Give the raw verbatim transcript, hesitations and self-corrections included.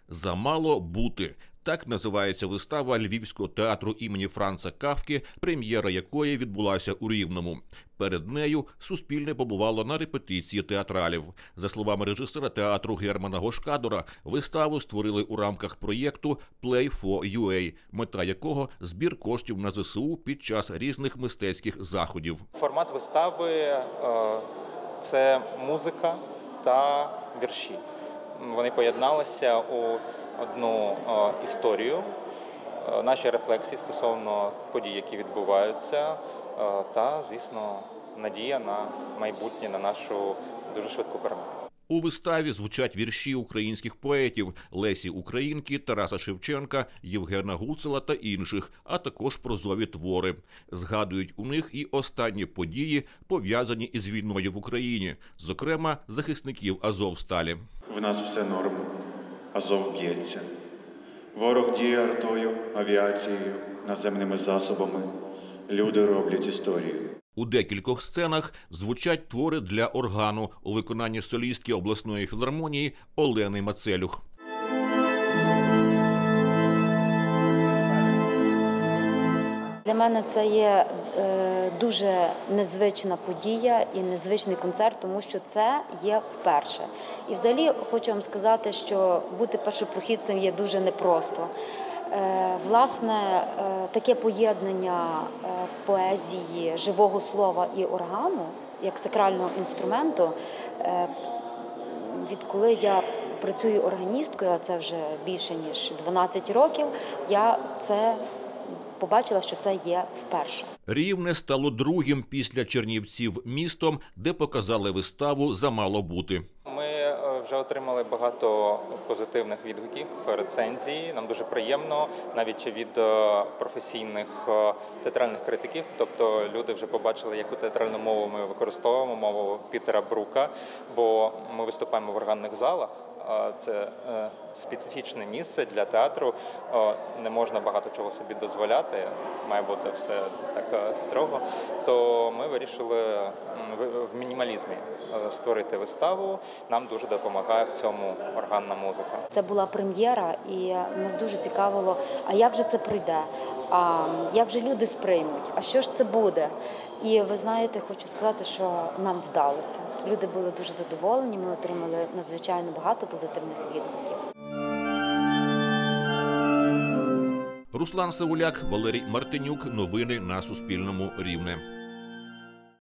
Замало бути. Так називається вистава Львівського театру імені Франца Кафки, прем'єра якої відбулася у Рівному. Перед нею Суспільне побувало на репетиції театралів. За словами режисера театру Германа Гошкадора, виставу створили у рамках проєкту «Play for ю ей», мета якого – збір коштів на зе се у під час різних мистецьких заходів. Формат вистави – це музика та вірші. Вони поєдналися у одну історію, наші рефлексії стосовно подій, які відбуваються, та, звісно, надія на майбутнє, на нашу дуже швидку перемогу. У виставі звучать вірші українських поетів Лесі Українки, Тараса Шевченка, Євгена Гуцула та інших, а також прозові твори. Згадують у них і останні події, пов'язані із війною в Україні, зокрема захисників Азовсталі. В нас все норм. Азов б'ється. Ворог діє артою, авіацією, наземними засобами. Люди роблять історію. У декількох сценах звучать твори для органу у виконанні солістки обласної філармонії Олени Мацелюх. Для мене це є дуже незвична подія і незвичний концерт, тому що це є вперше. І взагалі хочу вам сказати, що бути першопрохідцем є дуже непросто. Власне, таке поєднання поезії, живого слова і органу, як сакрального інструменту, відколи я працюю органісткою, а це вже більше ніж дванадцять років, я це побачила, що це є вперше. Рівне стало другим після Чернівців містом, де показали виставу «Замало бути». Ми вже отримали багато позитивних відгуків, рецензій. Нам дуже приємно, навіть від професійних театральних критиків. Тобто люди вже побачили, яку театральну мову ми використовуємо, мову Пітера Брука, бо ми виступаємо в органних залах. Це специфічне місце для театру, не можна багато чого собі дозволяти, має бути все так строго. То ми вирішили в мінімалізмі створити виставу. Нам дуже допомагає в цьому органна музика. Це була прем'єра, і нас дуже цікавило, а як же це пройде, а як же люди сприймуть, а що ж це буде. І ви знаєте, хочу сказати, що нам вдалося. Люди були дуже задоволені, ми отримали надзвичайно багато позитивних відгуків. Руслан Сауляк, Валерій Мартинюк. Новини на Суспільному. Рівне.